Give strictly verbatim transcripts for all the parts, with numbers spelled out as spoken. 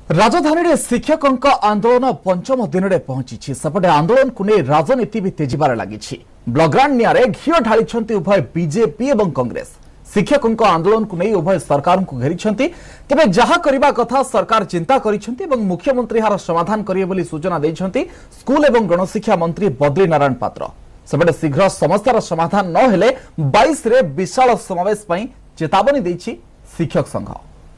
राजधानी में शिक्षकों आंदोलन पंचम दिन में पहुंची सेपटे आंदोलन को नहीं राजनीति भी तेजिबार लगी। ब्लॉकग्रांड निआरे घीओ ढाली उभय बीजेपी और कांग्रेस शिक्षकों आंदोलन को नहीं उभय सरकार को घेरी तेज जहा करने कथा सरकार चिंता कर मुख्यमंत्री यार समाधान करेंगे सूचना देते स्कूल और गणशिक्षा मंत्री बद्री नारायण पात्र सेपटे शीघ्र समस्यार समाधान न हेले बाईस रे विशाल समावेश चेतावनी देछि शिक्षक संघ।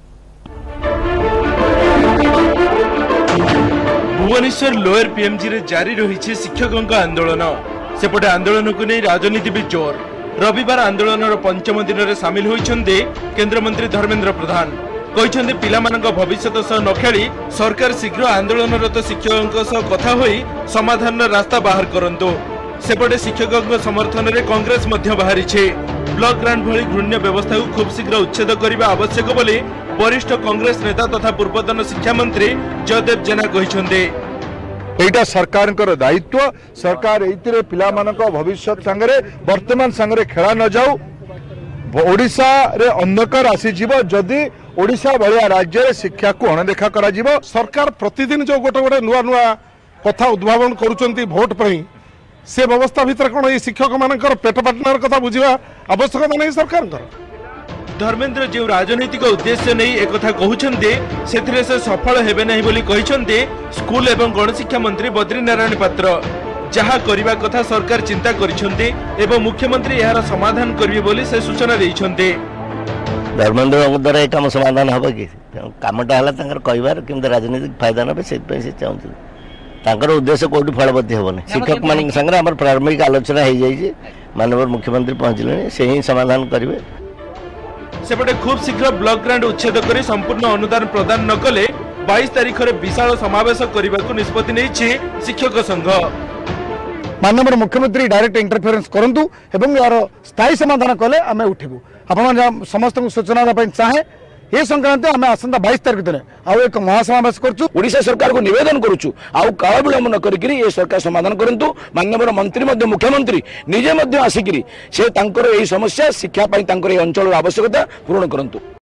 भुवनेश्वर लोअर पीएमजी रे जारी रही शिक्षकों आंदोलन सेपटे आंदोलन को नहीं राजनीति भी जोर। रविवार आंदोलन पंचम दिन में सामिल होइछन्ते केंद्र मंत्री धर्मेंद्र प्रधान कहते पिलामानक भविष्यत सह न खेली सरकार शीघ्र आंदोलनरत शिक्षकों सह कथा होई समाधान रास्ता बाहर करंतु। सेपटे शिक्षकों समर्थन में कांग्रेस मध्य बाहरी ब्लॉक ग्रांट भली घृण्य व्यवस्था को खूब शीघ्र उच्छेद करने आवश्यक बोली वरिष्ठ कांग्रेस नेता तथा पूर्वतन शिक्षा मंत्री जयदेव जेना कहते एटा सरकार दायित्व सरकार एइतिरे पिलामानक भविष्य सांगरे वर्तमान सांगरे खेला न जाऊ। ओडिशा रे अंधकार आसी जीवो जदि ओडिशा भलिया राज्य रे शिक्षा को अणदेखा करा जीवो। सरकार प्रतिदिन जो गोटे गोटे नुआ नुआ कथा उद्भावन करूचंती भोट पई से व्यवस्था भीतर कोन ए शिक्षक मानकर पेट पाटनार कथा बुझिबा आवश्यकता नहीं सरकार। धर्मेंद्र जो राजनीतिक उद्देश्य नहीं एक कथा कहते से से सफल हेबे नहीं बोली कहते स्कूल एवं गणशिक्षा मंत्री बद्री नारायण पात्र जहा करने कथा सरकार चिंता करिसेंते एवं मुख्यमंत्री यार समाधान करिवे बोली से सूचना देइछन्ते। धर्मेंद्र द्वारा एक काम समाधान हम कि कामटा हला तांकर कहबार किंतु राजनीतिक फायदा नबे से से चाहते तांकर उद्देश्य कोठी फलबद्धि हेबनी। शिक्षक मान संगे हमर प्रारंभिक आलोचना हो जाइए माननीय मुख्यमंत्री पहुंचले से ही समाधान करेंगे। सेपटे खूब शीघ्र ब्लॉक ग्रांट उच्छेद कर संपूर्ण अनुदान प्रदान न कले बाईस तारीख में विशाल समावेश करने को निष्पत्ति नहीं शिक्षक संघ। माननीय मुख्यमंत्री डायरेक्ट इंटरफेरेंस करंतु एवं यार स्थायी समाधान कले आम उठू आप समस्त सूचना चाहे ये संक्रांत आम आसंता बाईस तारीख दिन आउ एक महासमावेश करूँ। ओडिशा सरकार को निवेदन करूँ आउ काल विलंब न करी ये सरकार समाधान करंतु। माननीय मंत्री मुख्यमंत्री निजे आसिक से समस्या शिक्षा अंचल आवश्यकता पूर्ण करंतु।